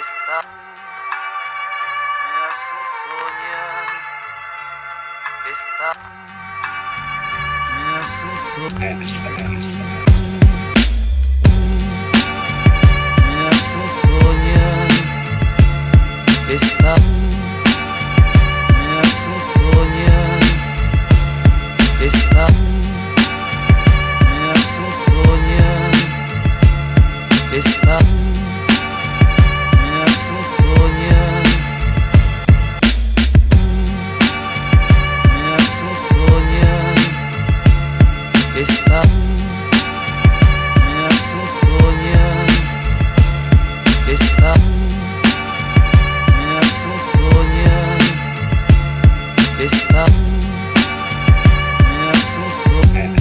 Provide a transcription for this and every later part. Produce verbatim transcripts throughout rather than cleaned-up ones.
Esta me hace soñar. Esta me hace soñar. Me hace soñar. Esta me hace soñar. Esta me hace soñar. Esta me hace soñar. Me hace soñar. Esta me hace soñar. Esta me hace soñar. Esta me hace soñar.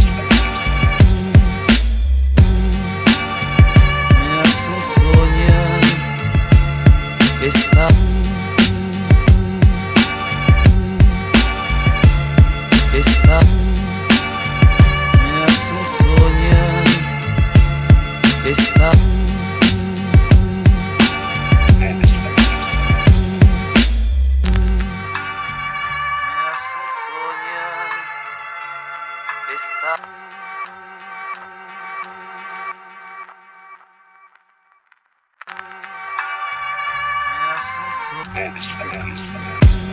Me hace soñar. Esta Esta me hace soñar. Esta me hace soñar. Esta me hace soñar.